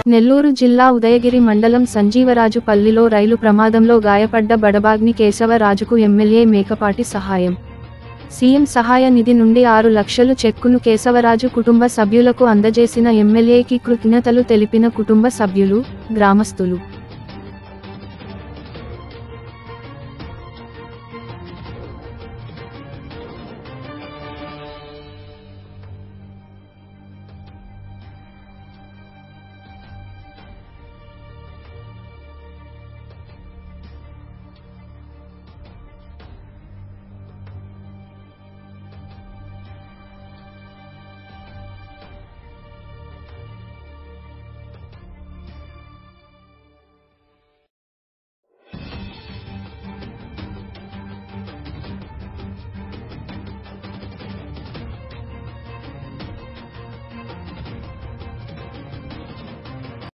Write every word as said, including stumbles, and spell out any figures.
నెల్లూరు జిల్లా ఉదయగిరి మండలం సంజీవరాజు పల్లిలో రైలు ప్రమాదంలో గాయపడ్డ బడబాగ్ని కేశవరాజుకు ఎమ్మెల్యే మేకపాటి సహాయం. సీఎం సహాయ నిధి నుండి ఆరు లక్షలు చెక్కును కేశవరాజు కుటుంబ సభ్యులకు అందజేసిన ఎమ్మెల్యేకి కృతజ్ఞతలు తెలిపిన కుటుంబ సభ్యులు, గ్రామస్తులు.